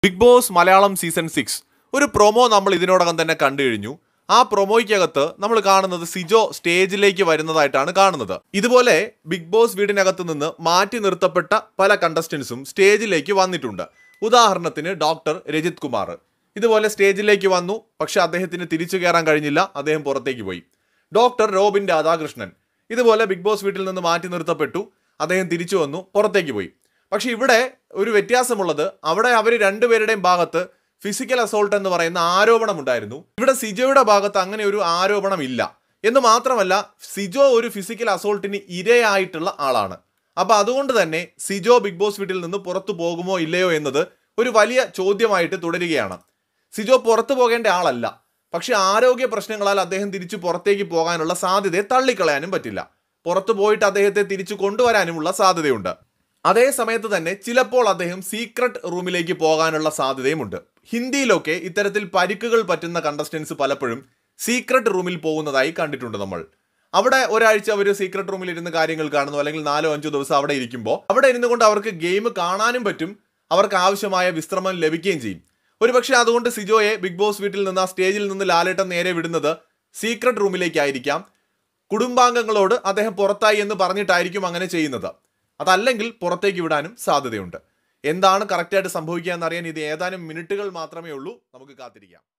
Big boss Malayalam season 6 ഒരു promo നമ്മൾ ഇതിനോടകം തന്നെ കണ്ടു കഴിഞ്ഞു. ആ പ്രൊമോയ്ക്കകത്ത് നമ്മൾ കാണുന്നത് സിജോ സ്റ്റേജിലേക്ക് വരുന്നതായിട്ടാണ് കാണുന്നത്. ഇതുപോലെ ബിഗ് ബോസ് വീടിനകത്ത് നിന്ന് മാറ്റി നിർത്തപ്പെട്ട പല കണ്ടസ്റ്റൻസും സ്റ്റേജിലേക്ക് വന്നിട്ടുണ്ട്. ഉദാഹരണത്തിന് ഡോക്ടർ രജിത് കുമാർ ഇതുപോലെ സ്റ്റേജിലേക്ക് വന്നു, പക്ഷെ അദ്ദേഹത്തിന് തിരിച്ചു കയറാൻ കഴിഞ്ഞില്ല, അദ്ദേഹം പുറത്തേക്ക് പോയി. ഡോക്ടർ റോബിൻ രാധാകൃഷ്ണൻ ഇതുപോലെ ബിഗ് ബോസ് വീട്ടിൽ നിന്ന് മാറ്റി നിർത്തപ്പെട്ടു, അദ്ദേഹം തിരിച്ചു വന്നു, പുറത്തേക്ക് പോയി. പക്ഷെ ഇവിടെ ഒരു വ്യത്യാസമുള്ളത്, അവിടെ അവർ രണ്ടുപേരുടെയും ഭാഗത്ത് ഫിസിക്കൽ അസോൾട്ട് എന്ന് പറയുന്ന ആരോപണം ഉണ്ടായിരുന്നു. ഇവിടെ സിജോയുടെ ഭാഗത്ത് അങ്ങനെ ഒരു ആരോപണം ഇല്ല. എന്ന് മാത്രമല്ല, സിജോ ഒരു ഫിസിക്കൽ അസോൾട്ടിന് ഇരയായിട്ടുള്ള ആളാണ്. അപ്പോൾ അതുകൊണ്ട് തന്നെ സിജോ ബിഗ് ബോസ് വീട്ടിൽ നിന്ന് പുറത്തു പോകുമോ ഇല്ലയോ എന്നത് ഒരു വലിയ ചോദ്യമായിട്ട് തുടരുകയാണ്. സിജോ പുറത്തു പോകേണ്ട ആളല്ല, പക്ഷെ ആരോഗ്യ പ്രശ്നങ്ങളാൽ അദ്ദേഹം തിരിച്ചു പുറത്തേക്ക് പോകാനുള്ള സാധ്യതയെ തള്ളിക്കളയാനും പറ്റില്ല. പുറത്തു പോയിട്ട് അദ്ദേഹത്തെ തിരിച്ചു കൊണ്ടുവരാനുമുള്ള സാധ്യതയുണ്ട്. അതേ സമയത്ത് തന്നെ ചിലപ്പോൾ അദ്ദേഹം സീക്രട്ട് റൂമിലേക്ക് പോകാനുള്ള സാധ്യതയുമുണ്ട്. ഹിന്ദിയിലൊക്കെ ഇത്തരത്തിൽ പരിക്കുകൾ പറ്റുന്ന കണ്ടസ്റ്റൻസ് പലപ്പോഴും സീക്രട്ട് റൂമിൽ പോകുന്നതായി കണ്ടിട്ടുണ്ട് നമ്മൾ. അവിടെ ഒരാഴ്ച അവർ സീക്രട്ട് റൂമിൽ ഇരുന്ന് കാര്യങ്ങൾ കാണുന്നു, അല്ലെങ്കിൽ 4-5 ദിവസം അവിടെ ഇരിക്കുമ്പോൾ അവിടെ ഇരുന്നു കൊണ്ട് അവർക്ക് ഗെയിം കാണാനും പറ്റും, അവർക്ക് ആവശ്യമായ വിശ്രമം ലഭിക്കുകയും ചെയ്യും. ഒരുപക്ഷെ അതുകൊണ്ട് സിജോയെ ബിഗ് ബോസ് വീട്ടിൽ നിന്ന് ആ സ്റ്റേജിൽ നിന്ന് ലാലേട്ടൻ നേരെ വിടുന്നത് സീക്രട്ട് റൂമിലേക്കായിരിക്കാം. കുടുംബാംഗങ്ങളോട് അദ്ദേഹം പുറത്തായി എന്ന് പറഞ്ഞിട്ടായിരിക്കും അങ്ങനെ ചെയ്യുന്നത്. അതല്ലെങ്കിൽ പുറത്തേക്ക് വിടാനും സാധ്യതയുണ്ട്. എന്താണ് കറക്റ്റായിട്ട് സംഭവിക്കുക എന്നറിയാൻ ഇത് ഏതാനും മിനിറ്റുകൾ മാത്രമേ ഉള്ളൂ. നമുക്ക് കാത്തിരിക്കാം.